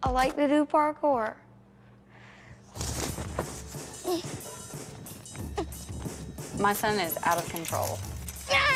I like to do parkour. My son is out of control.